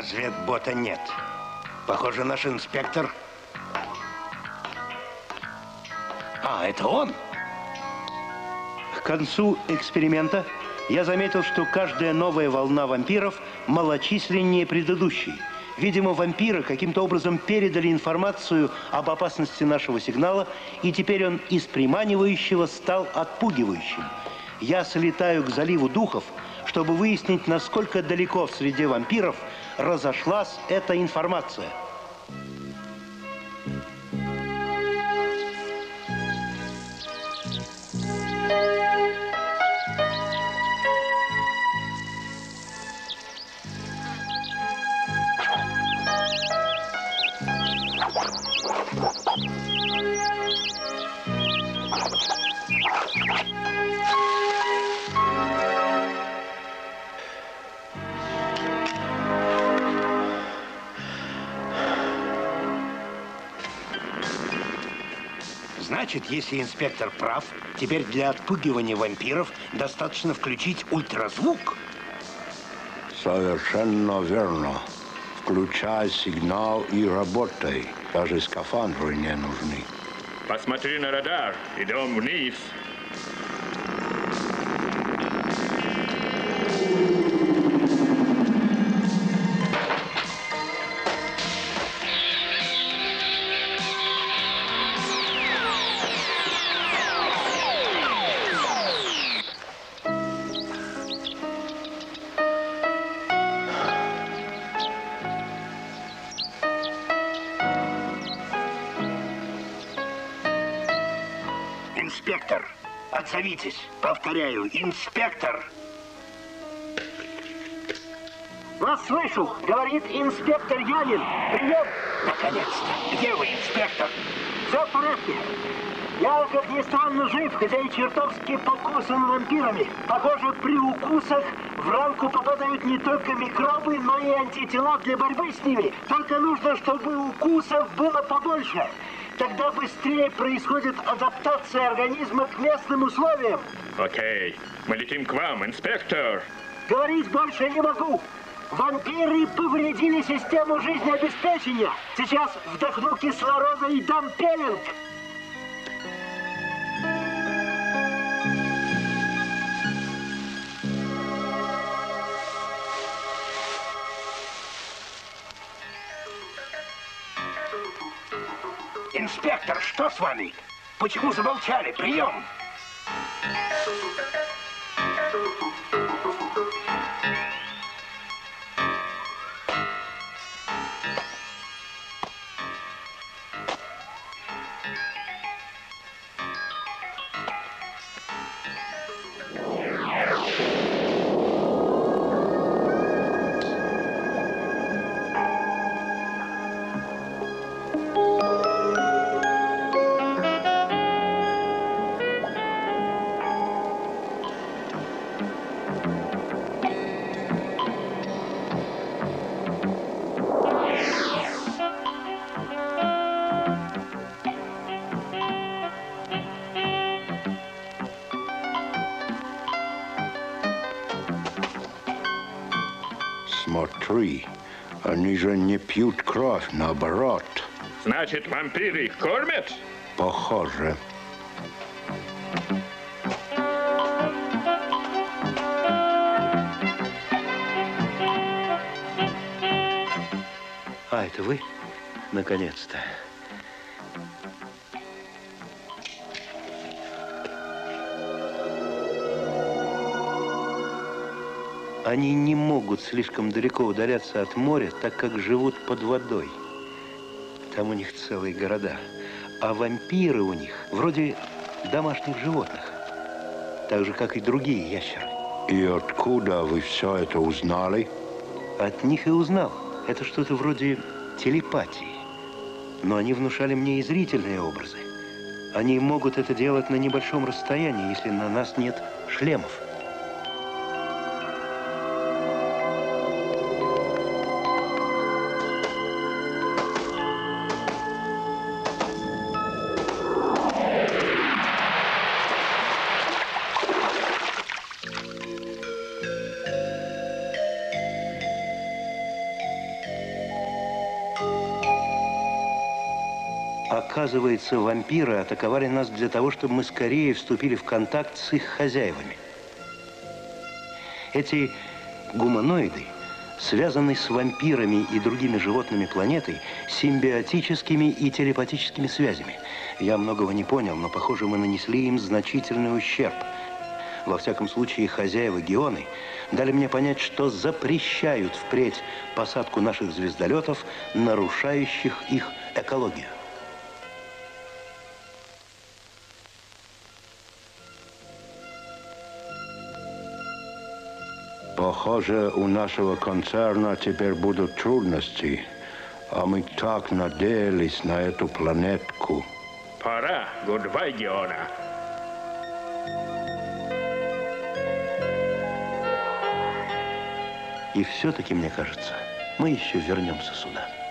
Разведбота нет. Похоже, наш инспектор. А, это он? К концу эксперимента я заметил, что каждая новая волна вампиров малочисленнее предыдущей. Видимо, вампиры каким-то образом передали информацию об опасности нашего сигнала, и теперь он из приманивающего стал отпугивающим. Я слетаю к заливу духов, чтобы выяснить, насколько далеко в среде вампиров разошлась эта информация. Значит, если инспектор прав, теперь для отпугивания вампиров достаточно включить ультразвук. Совершенно верно. Включай сигнал и работай. Даже скафандры не нужны. Посмотри на радар. Идем вниз. Инспектор, отзовитесь. Повторяю, инспектор. Вас слышу, говорит инспектор Янин. Прием. Наконец-то. Где вы, инспектор? Все в порядке. Я, как ни странно, жив, хотя и чертовски покусан вампирами. Похоже, при укусах в ранку попадают не только микробы, но и антитела для борьбы с ними. Только нужно, чтобы укусов было побольше. Тогда быстрее происходит адаптация организма к местным условиям. Окей, мы летим к вам, инспектор. Говорить больше не могу. Вампиры повредили систему жизнеобеспечения. Сейчас вдохну кислорода и дам пеленг. Инспектор, что с вами? Почему замолчали? Прием! Смотри, они же не пьют кровь, наоборот. Значит, вампиры их кормят? Похоже. А, это вы? Наконец-то. Они не могут слишком далеко удаляться от моря, так как живут под водой. Там у них целые города. А вампиры у них вроде домашних животных. Так же, как и другие ящеры. И откуда вы все это узнали? От них и узнал. Это что-то вроде телепатии. Но они внушали мне и зрительные образы. Они могут это делать на небольшом расстоянии, если на нас нет шлемов. Оказывается, вампиры атаковали нас для того, чтобы мы скорее вступили в контакт с их хозяевами. Эти гуманоиды связаны с вампирами и другими животными планеты симбиотическими и телепатическими связями. Я многого не понял, но, похоже, мы нанесли им значительный ущерб. Во всяком случае, хозяева Геоны дали мне понять, что запрещают впредь посадку наших звездолетов, нарушающих их экологию. Похоже, у нашего концерна теперь будут трудности, а мы так надеялись на эту планетку. Пора, гудбай, Геона. И все-таки, мне кажется, мы еще вернемся сюда.